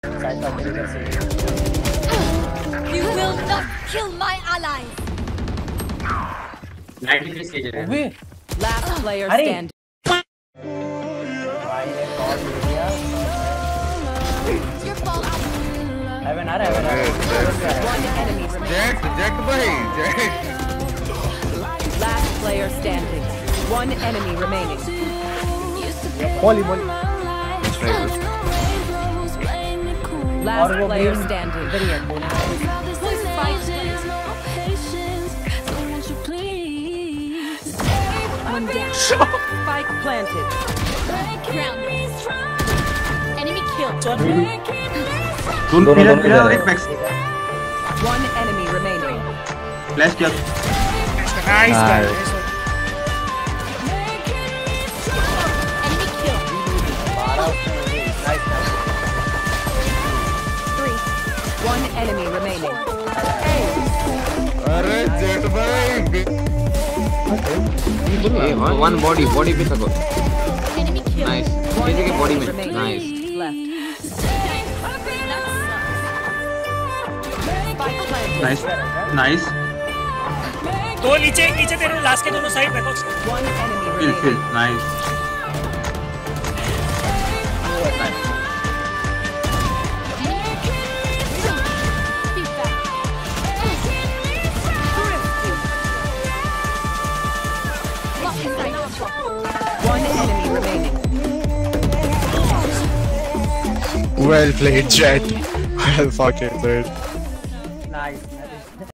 You will not kill my allies. 93 stages. Last player standing. Your fault. One enemy remaining. Jack bhai, Jack. Last player standing. One enemy remaining. Molly. Last player standing. One down. Spike planted. Enemy killed. One enemy remaining. Flash kill. Nice guy. Enemy killed. One enemy remaining. अरे jet भाई One body पे सको. Enemy killed. Nice. किसी के body में. Nice. Left. Nice. दो नीचे तेरे लास्ट के दोनों साइड बैकॉक्स. One enemy Kill. remaining. Nice. One enemy remaining. Well played, Jet. Well fucking played.